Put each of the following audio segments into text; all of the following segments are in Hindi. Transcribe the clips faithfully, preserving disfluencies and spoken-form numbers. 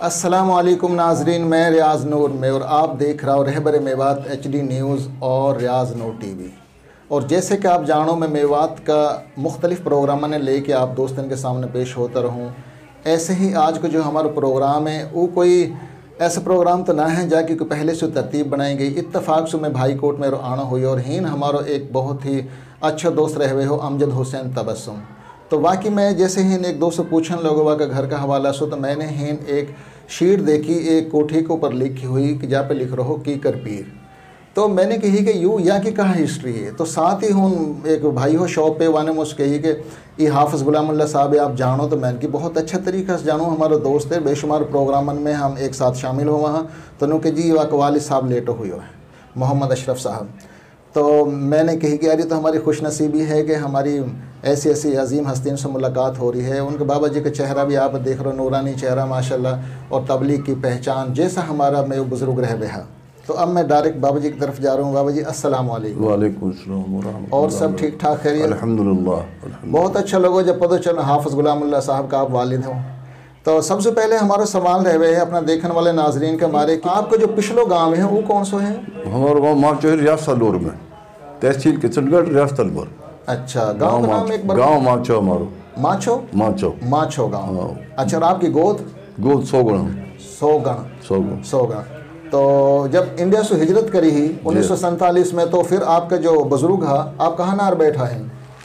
अस्सलाम वालेकुम नाजरीन, मैं रियाज नूर में और आप देख रहा हो Rahbar Mewat H D news और रियाज नूर टीवी। और जैसे कि आप जानो, मैं मेवात का मुख्तलिफ़ प्रोग्राम ने लेके आप दोस्तों के सामने पेश होता रहूँ। ऐसे ही आज का जो हमारा प्रोग्राम है वो कोई ऐसा प्रोग्राम तो ना है जाके कोई पहले से तरतीब बनाई गई। इत्तफाक से मैं भाई कोट में आना हुई और हीन हमारा एक बहुत ही अच्छा दोस्त रहे हुए हो अमजद हुसैन तबस्सुम। तो वाकई मैं जैसे ही एक दोस्त से पूछने लोगों का घर का हवाला सो, तो मैंने ही एक शीट देखी एक कोठी के ऊपर लिखी हुई कि जहाँ पे लिख रहो कीकर पीर। तो मैंने कही कि यूँ या की कहाँ हिस्ट्री है। तो साथ ही हूँ एक भाई हो शॉप पे वाने मुझसे कही कि ये हाफिज़ गुलामुल्ला साहब आप जानो। तो मैंने कि बहुत अच्छा तरीक़े से जानो, हमारा दोस्त है, बेशुमार प्रोग्रामन में हम एक साथ शामिल हो वहाँ। तो नु कि जी वाक वालिद साहब लेटो हुई है मोहम्मद अशरफ साहब। तो मैंने कही कि यार ये तो हमारी खुशनसीबी है कि हमारी ऐसी ऐसी अजीम हस्तियों से मुलाकात हो रही है। उनके बाबा जी का चेहरा भी आप देख रहे हो, नूरानी चेहरा माशाल्लाह, और तबलीग की पहचान जैसा हमारा में वो बुज़ुर्ग रह बेहा। तो अब मैं डायरेक्ट बाबा जी की तरफ जा रहा हूँ। बाबा जी अस्सलाम वालेकुम। वालेकुम अस्सलाम व रहमतुल्लाह। और सब ठीक ठाक है? अल्हम्दुलिल्लाह। बहुत अच्छा लगा जब पता चला हाफिज़ गुलामुल्लाह साहब का आप वालिद हो। तो सबसे पहले हमारा सवाल रह हुए है अपना देखने वाले नाजरीन के हमारे कि आपका जो पिछलो गाँव है वो कौन सा है? हमारा गाँव माचो है, रियासत अलवर में, तहसील किशनगढ़, रियासत अलवर। अच्छा, गाँव का नाम एक बार? गाँव माचो हमारो। माचो माचो माचो गाँव। अच्छा, और आपकी गोद? गोद सोगण। सोगण सोगण सोगण। तो जब इंडिया से हिजरत करी ही उन्नीस सौ सैंतालीस में, तो फिर आपका जो बुजुर्ग है आप कहाँ नार बैठा है?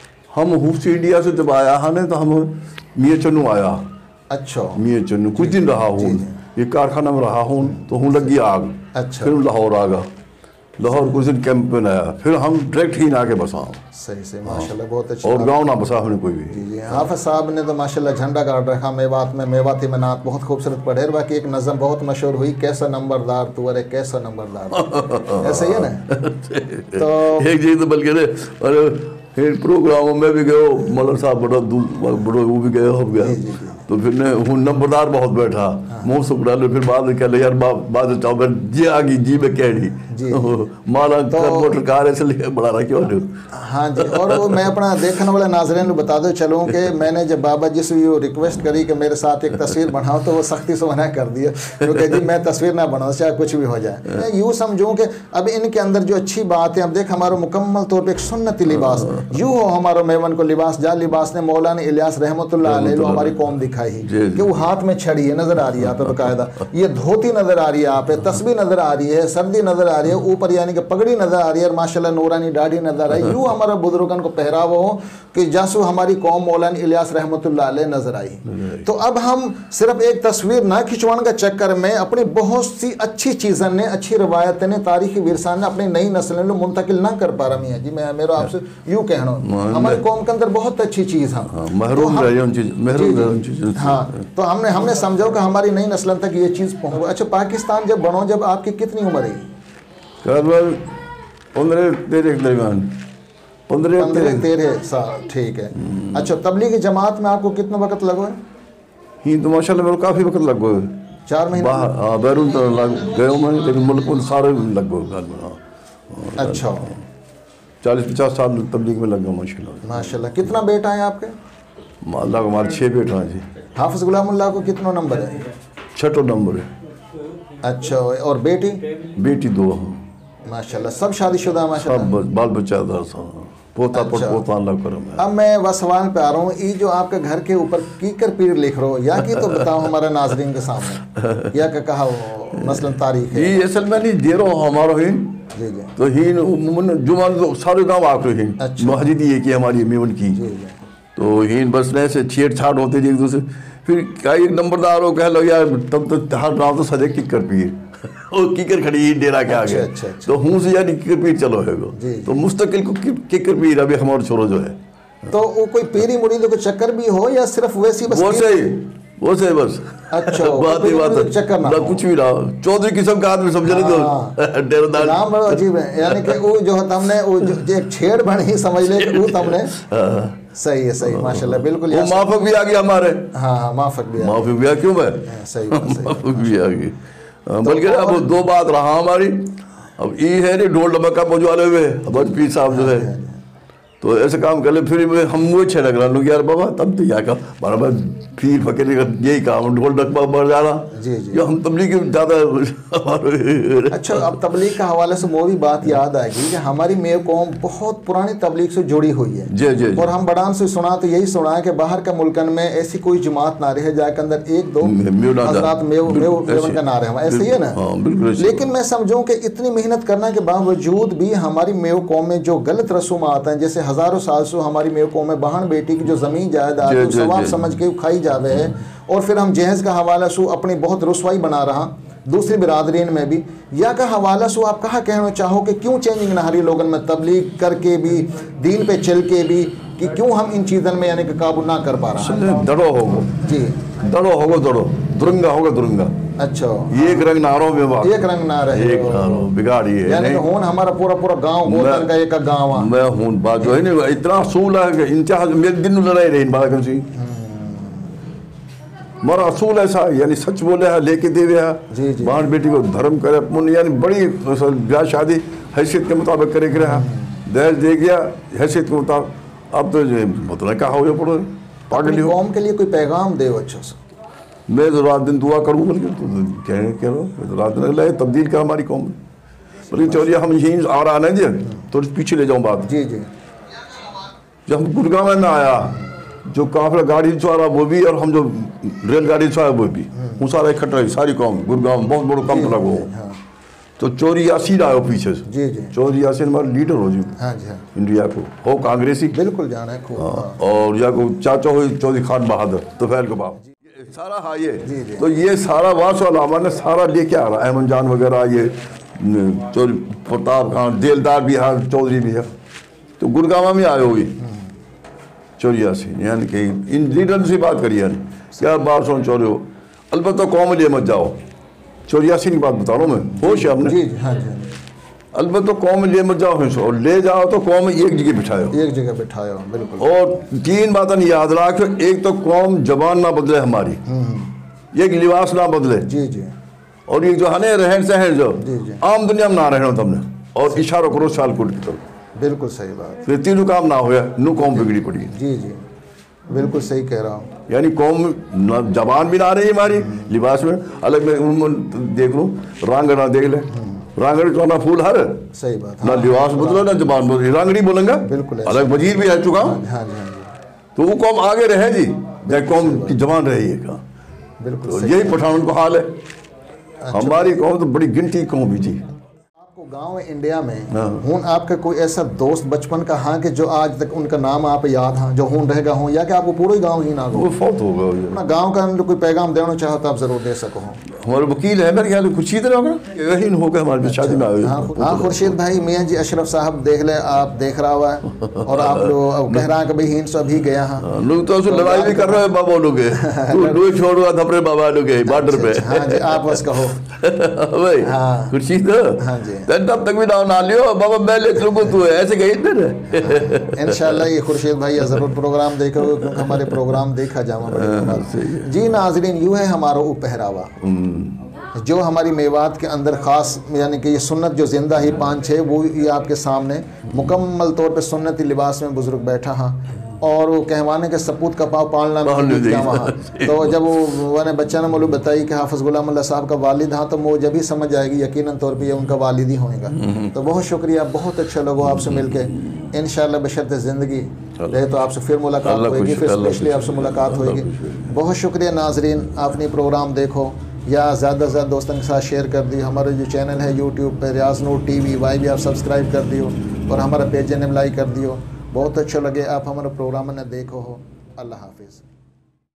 हम हुफ इंडिया से जब आया है ना, तो हम मियाँ चन्नू आया। अच्छा, मियाँ चन्नू कुछ दिन रहा हूँ, ये कारखाना में रहा हूँ, तो हूँ लगी आग। अच्छा, फिर लाहौर आ गया, लाहौर कुछ दिन कैंप में आया, फिर हम डायरेक्ट ही ना के बसा। सही सही माशाल्लाह, बहुत अच्छा। और गाँव ना बसा हमने कोई भी। जी जी, हाफिज़ साहब ने तो माशाल्लाह झंडा गाड़ रखा मेवात में। मेवाती में नात बहुत खूबसूरत पढ़े। बाकी एक नज़म बहुत मशहूर हुई, कैसा नंबरदार तू, अरे कैसा नंबरदार। ऐसे ही है ना? तो एक चीज तो बल्कि अरे प्रोग्रामों में भी गए, मौलाना साहब बड़ा बड़ो वो भी गए हो गया। तो फिर ने हूँ नंबरदार बहुत बैठा मुँह से उड़ा लो। फिर बाद में कह ले यार बाद चाहो जी आ गई जी में कहनी माला तो मोटर कार ऐसे लिए बड़ा रहा क्यों? हाँ जी। और वो मैं अपना देखने वाले नाजरीन को बता दो चलूँ कि मैंने जब बाबा जी से ये रिक्वेस्ट करी कि मेरे साथ एक तस्वीर बनाओ, तो वो सख्ती से मना कर दिया, क्योंकि जी मैं तस्वीर ना बनाऊँ चाहे कुछ भी हो जाए। मैं यूँ समझूँ कि अब इनके अंदर जो अच्छी बात है, अब देख हमारा मुकम्मल तौर पर एक सुन्नती लिबास यूँ हो, हमारा मेमन को लिबास जा लिबास ने मौलाना इलियास रहमतुल्लाह अलैह हमारी कौम दिखाई कि वो हाथ में छड़ी है, नजर आ रही है आप बकायदा, ये धोती नजर आ रही है आप, तस्बीह नजर आ रही है, सर्दी नजर आ रही है, ऊपर यानी कि पगड़ी नजर आ रही है, और माशाल्लाह नूरानी दाढ़ी नजर आ रही है। यूँ हमारा बुजुर्गन को पहरावा हो कि जैसो हमारी कौम मौलाना इलियास रहमतुल्लाह अलैह नजर आई। तो अब हम सिर्फ एक तस्वीर ना खिंचवाने का चक्कर में अपनी बहुत सी अच्छी चीज़ें ने, अच्छी रवायतें ने, तारीखी विरसा ने अपनी नई नस्ल ने मुंतकिल ना कर पा रहा जी। मैं मेरा आपसे यूँ कहना, हमारी कौम के अंदर बहुत अच्छी चीज़ है, हाँ, तो हमने हमने समझो कि हमारी नई नस्ल तक ये चीज़ पहुँच। अच्छा, पाकिस्तान जब बनो, जब आपकी कितनी उम्र है? पंद्रह तेरह के दरमियान। पंद्रह पंद्रह तेरह साल, ठीक है। अच्छा, तबलीगी जमात में आपको कितना वक्त लगो है? ही तो माशाल्लाह मेरे काफ़ी वक्त लगो है, चार महीने। हाँ, बैरून तो लग गए मैं, लेकिन मुल्क में सारे लगो। अच्छा, चालीस पचास साल तबलीग में लग गया माशाल्लाह। माशाल्लाह। कितना बेटा है आपके? अल्लाह को हमारे छः बेटा हैं जी। हाफिज़ गुलामुल्लाह को कितना नंबर है? छठो नंबर है। अच्छा, और बेटी? बेटी दो। माशाल्लाह, सब शादीशुदा? माशाल्लाह, सब बाल बच्चा पोता अच्छा। पोता अल्लाह करम है। अब मैं वह सवाल पे आ रहा हूँ, ये जो आपके घर के ऊपर कीकर पीर लिख रहे हो, या कि तो बताओ हमारा नाजरीन के सामने, या का कहा मसलन तारीख है? ये असल में नहीं दे रहा हूँ हमारा ही जी जी। तो ही जुमान तो सारे गाँव आप ही मस्जिद ये की हमारी मेवन की, तो हीन बस ने से छेड़छाड़ होते जी एक दूसरे। फिर क्या एक नंबरदार हो कह लो यार, तब तो हर गाँव तो सजे किकर पीर और कीकर खड़ी ही डेरा के आगे। अच्छा, अच्छा। तो हूँ से यानी किकर पीर चलो है वो, तो मुस्तकिल को किकर पीर अभी हमारा छोरो जो है। तो वो कोई पीरी मुरीदों को चक्कर भी हो या सिर्फ वैसी बस? वो सही वो सही बस। अच्छा, बात ही बात है, चक्कर ना कुछ भी ना चौधरी किस्म का आदमी समझ रहे तो डेरादार नाम बड़ा अजीब है, यानी कि वो जो हमने वो जो एक छेड़ बनी समझ ले वो हमने। सही है, सही, माशाल्लाह, बिल्कुल। वो माफक भी आ गया हमारे। हाँ हाँ, माफक भी माफक भी आ क्यों मैं सही माफक भी आ गई। बल्कि अब दो बात रहा हमारी, अब ये है नहीं ढोल डमका पहुँचवाले हुए अब पीर साहब जो है, तो ऐसे काम कर ले फिर मैं हम वो अच्छे लग रहा लोग यार बाबा तब तो यहाँ का बराबर फिर फकीर का यही काम ढोल डकबा बढ़ जा रहा जी जी जो हम तबलीग ज़्यादा। अच्छा, अब तबलीग का हवाले से वो भी बात याद आएगी कि हमारी मेव कौम बहुत पुरानी तबलीग से जुड़ी हुई है जी जी और हम बड़ान से सुना तो यही सुना है कि बाहर के मुल्कन में ऐसी कोई जमात ना रहे जाके अंदर एक दो हजरात मेव मेव मेवन का ना रहे, ऐसे ही है ना। लेकिन मैं समझूं कि इतनी मेहनत करने के बावजूद भी हमारी मेव कौम में जो गलत रसूमात हैं, जैसे हजारों साल से हमारी मेव कौम में बहन बेटी की जो जमीन जायदाद सवाब समझ के खाई जावे है और फिर हम जहेज का हवाला सु अपनी बहुत रुसवाई बना रहा दूसरी बिरादरीन में भी, या का हवाला सु आप कहाँ कहना चाहो कि क्यों चेंजिंग नहारी लोगन में तबलीग करके भी दीन पे चल के भी कि क्यों हम इन चीज़ों में यानी कि काबू ना कर पा रहे हैं? दड़ो होगो जी, दड़ो होगो दड़ो दुरंगा होगा दुरंगा। अच्छा, एक रंग नारो में बात एक रंग ना रहे एक नारो बिगाड़ी है यानी कि होन हमारा पूरा पूरा गांव गोतन का एक गांव है। मैं हूं बात जो है ना इतना असूल है कि इंतहा मेरे दिन लड़ाई रही बात कर सी हमारा असूल ऐसा यानी सच बोले है लेके देवे है बाहर बेटी को धर्म करे पुण्य यानी बड़ी ब्याह शादी हैसियत के मुताबिक करे के रहा दहेज दे गया हैसियत के मुताबिक। अब तो मतलब क्या हो पड़ो पागल हो कौम के लिए कोई पैगाम दे अच्छा सा। मैं तो रात दिन दुआ करूँ बल्कि तो कह कह रहा हूँ तो रात दिन लगे तब्दील का हमारी कौम में बल्कि चौरिया हम यहीं आ रहा नहीं जी तो पीछे ले जाऊँ बात। जी जी, जब हम गुड़गांव में आया जो काफिला गाड़ी चला रहा वो भी और हम जो रेलगाड़ी चला वो भी वो सारा इकट्ठा रही सारी कौम गुड़गांव में बहुत बड़ा कम लगा हो तो चोरी यासीन आयो पीछे से। जी जी, चोरी यासीन हमारा लीडर हो जी हाँ जी हाँ, इंडिया को हो कांग्रेसी बिल्कुल जाना है खूब। हाँ, और या को चाचा हो चौधरी खान बहादुर तो फैल के बाप सारा हाँ ये तो ये सारा वास अलामा ने सारा लेके आ रहा है अहमद जान वगैरह ये चौधरी प्रताप खान दिलदार भी है चौधरी भी है तो गुड़गांव में आए हुई चोरिया से यानी कि इन लीडर से बात करिए यानी क्या बात सुन चोरी हो अलबत्ता कौम लिए मत जाओ चौरियासी की बात बता रहा हूँ मैं होश है हमने जी जी हाँ जी, अलबत्ता कौम लिए मत जाओ और ले जाओ तो कौम एक जगह बिठाओ एक जगह बिठाओ बिल्कुल। और तीन बातें याद रखो एक तो कौम जबान ना बदले हमारी एक लिबास ना बदले जी जी और ये जो हने रहन सहन जो जी जी आम दुनिया में ना रहना तुमने और इशारों करो साल कुट की तरफ बिल्कुल सही बात। फिर तीनों काम ना होया नू कौम बिगड़ी पड़ी जी जी बिल्कुल सही कह रहा हूँ। यानी कौम जबान भी ना रही हमारी लिबास में अलग में देख लूँ रांगड़ ना देख ले रांगड़ी तो ना फूल हर सही बात ना लिबास बदलो ना जबान बदलो रांगड़ी बोलेंगे बिल्कुल अलग वजीर भी है चुका हाँ जी हाँ जी, तो वो कौम आगे रहे जी जय कौम की जबान रही है बिल्कुल तो यही पठान का हाल है। हमारी कौम तो बड़ी गिनती कौम भी जी। आपको गांव इंडिया में हूँ आपका कोई ऐसा दोस्त बचपन का हाँ कि जो आज तक उनका नाम आप याद हाँ जो हूँ रहेगा हूँ या कि आपको पूरा ही गांव ही ना वो फौत होगा अपना गांव का अंदर कोई पैगाम देना चाहो तो आप जरूर दे सको। हमारे वकील है मेरे ख्याल में खुर्शीद यही होगा हमारे शादी में आए। हाँ खुर्शीद भाई मियाँ जी अशरफ साहब देख ले आप देख रहा हुआ है और आप लोग कह रहा है कि भाई हिंद से अभी गया हाँ लोग तो लड़ाई भी कर रहे हैं बाबा लोग लोग छोड़ रहा था अपने बाबा लोग बार्डर पे। हाँ जी आप बस कहो भाई हाँ खुर्शीद हाँ जी तब तक भी नाम ना लियो बाबा मैं ले चलूँ तू ऐसे गई ना इंशाल्लाह ये खुर्शीद भाई जरूर प्रोग्राम देखोगे क्योंकि हमारे प्रोग्राम देखा जावा जी। नाजरीन यूँ है हमारा वो पहरावा जो हमारी मेवात के अंदर ख़ास यानी कि ये सुन्नत जो ज़िंदा ही पाँच छः वो ये आपके सामने मुकम्मल तौर पे सुन्नती लिबास में बुज़ुर्ग बैठा हाँ और वो कहवाने के सपूत का पाँव पालना में वहाँ तो जब वो मैंने बच्चा ने मालूम बताई कि हाफ़िज़ गुलाम अल्लाह साहब का वालिद हाँ तो वो जब ही समझ आएगी यकीनन तौर पे ये उनका वालिद ही होएगा। तो बहुत शुक्रिया बहुत अच्छा लगा आपसे मिलके इंशाल्लाह बशर्ते ज़िंदगी रहे तो आपसे फिर मुलाकात होगी फिर स्पेशली आपसे मुलाकात होगी। बहुत शुक्रिया नाजरीन आपने प्रोग्राम देखो या ज़्यादा से ज़्यादा दोस्तों के साथ शेयर कर दी। हमारा जो चैनल है यूट्यूब पर रियाज़ नूर टीवी वाई भी आप सब्सक्राइब कर दियो और हमारा पेज ने लाइक कर दियो। बहुत अच्छा लगे आप हमारा प्रोग्राम ने देखो हो। अल्लाह हाफिज़।